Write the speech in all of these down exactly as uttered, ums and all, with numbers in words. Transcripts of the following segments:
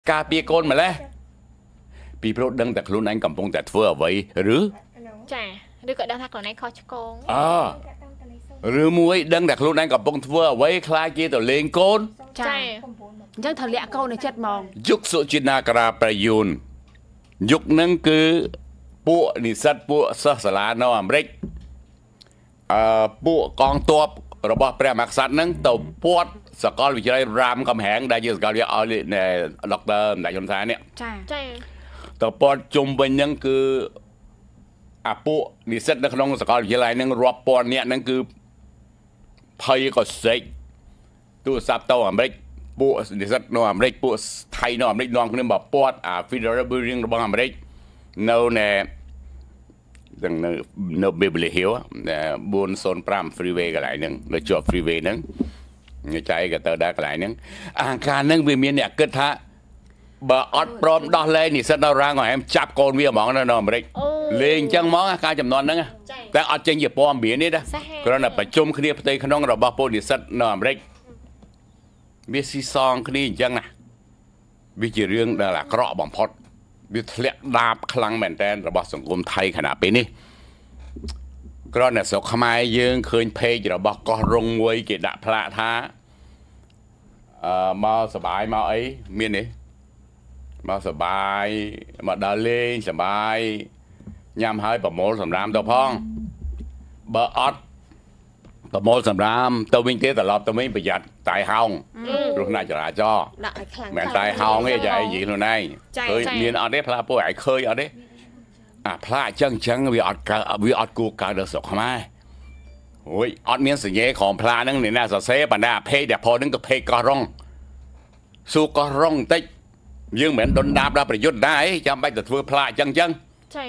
ការពារកូនម្លេះពីព្រោះដឹងតែខ្លួនឯងកំពុងតែធ្វើអ្វីឬចាឬក៏ដឹងថាខ្លួនឯងខុសឆ្គងអឺឬមួយដឹងតែខ្លួនឯងកំពុងធ្វើអ្វីខ្លាចគេទៅលេងកូនចាអញ្ចឹងត្រូវលាក់កូននៅចិត្តហ្មងយុគសុជានាការៈប្រយុនយុគនឹងគឺពួកនិស្សិតពួកសិស្សសាលានៅអាមេរិកអឺពួកកងទ័ពរបស់ព្រះមហាក្សត្រនឹងទៅពាត់សាកលវិទ្យាល័យរ៉ាមកំហែងដែលជាសាកលវិទ្យាល័យឲ្យដុកទ័រម្ដេចហ៊ុនសែននេះចាចាទៅពាត់ជុំវិញហ្នឹងគឺអាពួកនិស្សិតនៅក្នុងសាកលវិទ្យាល័យហ្នឹងរាប់ពាន់នាក់ហ្នឹងគឺភ័យក៏សេកទូរស័ព្ទទៅអាមេរិកពួកនិស្សិតនៅអាមេរិកពួកថៃនៅអាមេរិកនាំគ្នាមកពាត់អា Federal Building របស់អាមេរិកនៅនៅទាំងនៅនៅ Beverly Hills បួនសូនប្រាំ freeway កន្លែងហ្នឹងនៅជាប់ freeway ហ្នឹងចៃក៏ទៅដល់កន្លែងហ្នឹងអាការហ្នឹងវាមានអ្នកគិតថាបើអត់ព្រមដោះលែងនិស្សិតនៅរាងឲ្យemចាប់កូនវាហ្មងនៅអាមេរិកលេងអញ្ចឹងហ្មងការចំនួនហ្នឹងតែអត់ចេញជាព័ត៌មានទេណាគ្រាន់តែប្រជុំគ្នាផ្ទៃក្នុងរបស់ពលនិស្សិតនៅអាមេរិកវាស៊ីសងគ្នាអញ្ចឹងណាវាជារឿងដែលអាក្រក់បំផុតវាធ្លាក់ដាបខ្លាំងមែនតើរបស់សង្គមថៃខណៈពេលនេះគ្រាន់តែស្រុកខ្មែរយើងឃើញเพจរបស់កោះរងមួយគេដាក់ផ្លាកថាអឺមកសបាយមកអីមានទេមកសបាយមកដើរលេងសបាយញ៉ាំហើយប្រមូលសម្រាមទៅផងបើអត់ប្រមូលសម្រាមទៅវិញទេត្រឡប់ទៅវិញប្រយ័ត្នតែហោងគ្រោះថ្នាក់ចរាចរណ៍ដាក់ឲ្យខ្លាំងមិនតែហោងទេចាឯងនិយាយខ្លួនឯងឃើញមានអត់ទេផ្លាពួកឯងឃើញអត់ទេអាផ្លាអញ្ចឹងអញ្ចឹងវាអត់វាអត់គួរកើតដល់ស្រុកខ្មែរអូយអត់មានសញ្ញេក្រមផ្លាហ្នឹងនេះណាសរសេរបណ្ដាភេកតែផហ្នឹងក៏ភេកកោះរងស៊ូកោះរងបន្តិចយើងមិនមែនដុនដាបដល់ប្រយុទ្ធដែរចាំបាច់ទៅធ្វើផ្លាអញ្ចឹងអញ្ចឹងចា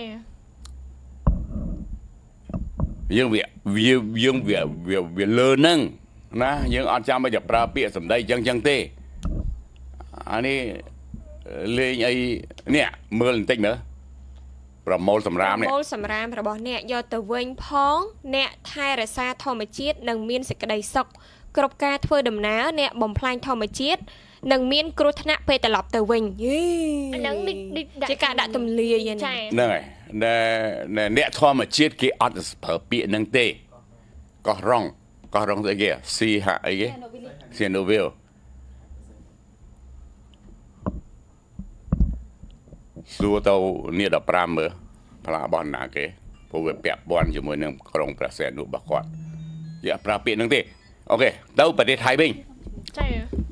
យើងវាវាយើងវាវាលើហ្នឹងណាយើងអត់ចាំបាច់ទៅប្រើពាក្យសម្ដីអញ្ចឹងអញ្ចឹងទេអានេះលេងអីនេះមើលបន្តិចមើលប្រមូលសម្រាមនេះប្រមូលសម្រាមរបស់អ្នកយកទៅវិញផងអ្នកថែរក្សាធម្មជាតិនិងមានសេចក្តីសុខគ្រប់ការធ្វើដំណើរអ្នកបំផ្លាញធម្មជាតិនឹងមានគ្រោះថ្នាក់ពេលត្រឡប់ទៅវិញយីហ្នឹងជាការដាក់ទម្លាយហ្នឹងហើយអ្នកធម្មជាតិគេអត់ប្រើពាក្យហ្នឹងទេកោះរងកោះរងស្អីគេស៊ីហាអីគេស៊ីណូវីលសួរទៅនេះដប់ប្រាំមើលផ្លារបស់ណាគេព្រោះវាពាក់ព័ន្ធជាមួយនឹងក្រុងព្រះសីហនុរបស់គាត់យកប្រើពាក្យហ្នឹងទេអូខេទៅប្រទេសថៃវិញចា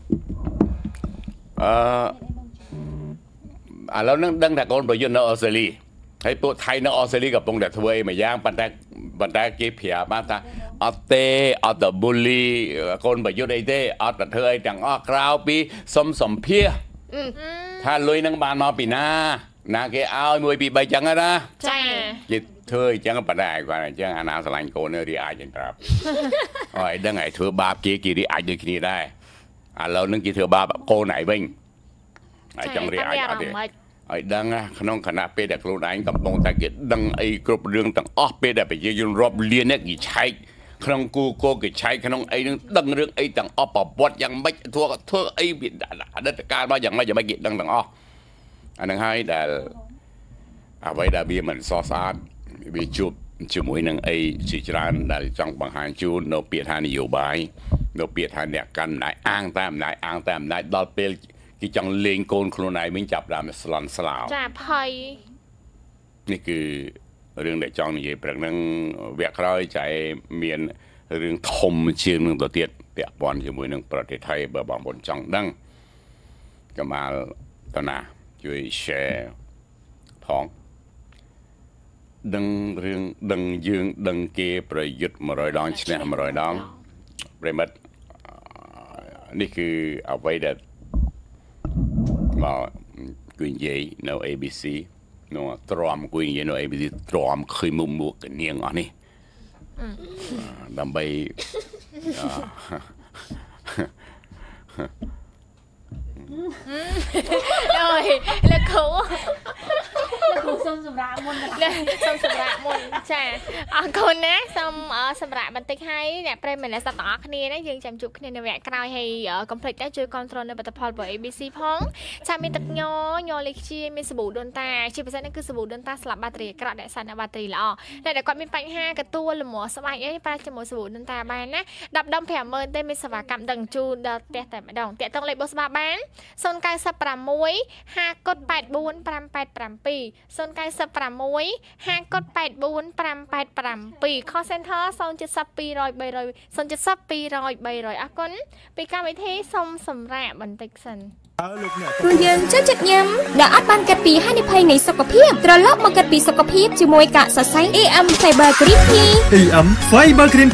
អឺឥឡូវនឹងដឹងថាកូនប្រយុទ្ធនៅអូស្ត្រាលីហើយពួកថៃនៅអូស្ត្រាលីកំពុងតែធ្វើអីមួយយ៉ាងប៉ុន្តែប៉ុន្តែគេប្រាប់បានថាអត់ទេអត់ទៅប៊ូលីកូនប្រយុទ្ធអីទេអត់ទៅធ្វើអីទាំងអស់ក្រៅពីសុំសម្ភារថាលុយនឹងបានមកពីណាណាគេឲ្យមួយពីបីចឹងណាចាគេធ្វើអញ្ចឹងប៉ុន្តែគាត់អញ្ចឹងអាណាស្រឡាញ់កូននៅរីអាចចឹងប្រាប់អើយដឹងហើយធ្វើបាបគេគេរីអាចដូចគ្នាដែរឥឡូវនឹងគេធ្វើបាបកូនឯងវិញហើយចង់រីអាចអត់ទេឲ្យដឹងក្នុងគណៈពេលដែលខ្លួនឯងកំពុងតែគេដឹងអីគ្រប់រឿងទាំងអស់ពេលដែលប្រជាជនរាប់លាននេះគេឆែកក្នុងគូកោគេឆែកក្នុងអីនឹងដឹងរឿងអីទាំងអស់ប្រវត្តិយ៉ាងម៉េចធ្វើធ្វើអីអតីតកាលមកយ៉ាងម៉េចយ៉ាងម៉េចគេដឹងទាំងអស់អានឹងហើយដែលអ្វីដែលវាមិនសស្អាតវាជួបជាមួយនឹងអីជាច្រើនដែលចង់បង្ហាញជូននៅពាក្យថានយោបាយនៅពាក្យថាអ្នកកាន់អំណាចអាងតែអំណាចអាងតែអំណាចដល់ពេលគេចង់លេងកូនខ្លួនឯងវិញចាប់ដើមស្លន់ស្លោចាភ័យនេះគឺរឿងដែលចង់និយាយព្រឹកហ្នឹងវគ្គក្រោយចែមានរឿងធំជាងនឹងទៅទៀតពាក់ព័ន្ធជាមួយនឹងប្រទេសថៃបើបងប្អូនចង់ដឹងកមាលតណាជួយ share ផងដឹងរឿងដឹងយើងដឹងគេប្រយុទ្ធmột trămដងឈ្នះmột trămដងប្រិមិត្តនេះគឺអ្វីដែលមកគួយនិយាយនៅ A B C នោះទ្រាំគួយនិយាយនៅ A B C ទ្រាំឃើញមុខមុខកនាងអស់នេះដើម្បីអើយលោកគ្រូលោកគ្រូសុំសុំសម្រាប់មុនសូមសម្រាប់មុនចាអរគុណណាសូមសម្រាប់បន្តិចឲ្យអ្នកប្រិយមិត្តអ្នកស្ដាប់ទាំងអស់គ្នាណាយើងចាំជួបគ្នានៅវគ្គក្រោយហើយកុំភ្លេចដែរជួយគ្រប់គ្រងនៅផលិតផលរបស់ เอ บี ซี ផងចាមានទឹកញញលេខជាមានសាប៊ូដូនតាជាពិសេសនេះគឺសាប៊ូដូនតាស្លាប់បាក់តេរីអាក្រក់ដែលសារនៅបាក់តេរីល្អតែគាត់មានបញ្ហាកទួលលំមស្បែកអីប្រើជាមួយសាប៊ូដូនតាបានណាដប់ដុំ ប្រាំម៉ឺន ទេមានសេវាកម្មដឹងជូនដល់ផ្ទះតែម្ដងតាក់ទងលេខរបស់ស្បាបានศูนย์ เก้า หก ห้า แปด แปด สี่ ห้า แปด แปด เจ็ด ศูนย์ เก้า หก ห้า แปด แปด สี่ ห้า แปด แปด เจ็ด call center ศูนย์ เจ็ด ศูนย์ สอง ศูนย์ ศูนย์ สอง ศูนย์ เจ็ด ศูนย์ สอง ศูนย์ สอง អរគុណពីកម្មវិធីសូមសម្រាប់បន្តិចសិនព្រោះយើងចូលចិត្តញ៉ាំដែលអត់បានកាត់ពីហានិភ័យនៃសុខភាពត្រឡប់មកកាត់ពីសុខភាពជាមួយកាកសរសៃ เอ เอ็ม Fiber Green Tea เอ เอ็ม Fiber Green